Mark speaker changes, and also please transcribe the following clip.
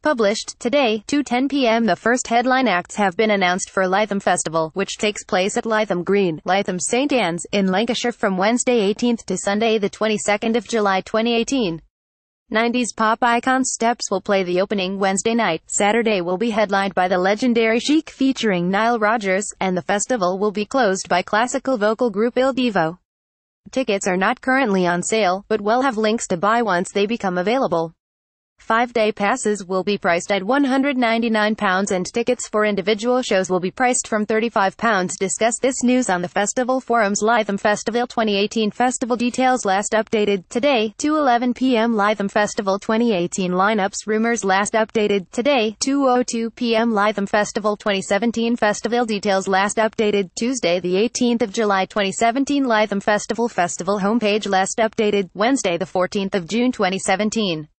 Speaker 1: Published today, 2:10 p.m. The first headline acts have been announced for Lytham Festival, which takes place at Lytham Green, Lytham St Anne's, in Lancashire from Wednesday 18th to Sunday the 22nd of July 2018. 90s pop icon Steps will play the opening Wednesday night. Saturday will be headlined by the legendary Chic featuring Nile Rodgers, and the festival will be closed by classical vocal group Divo. Tickets are not currently on sale, but will have links to buy once they become available. 5-day passes will be priced at £199 and tickets for individual shows will be priced from £35. Discuss this news on the festival forums. Lytham Festival 2018 Festival details last updated today, 2:11 p.m. Lytham Festival 2018 lineups rumors last updated today, 2:02 p.m. Lytham Festival 2017 Festival details last updated Tuesday the 18th of July 2017 Lytham Festival homepage last updated Wednesday the 14th of June 2017.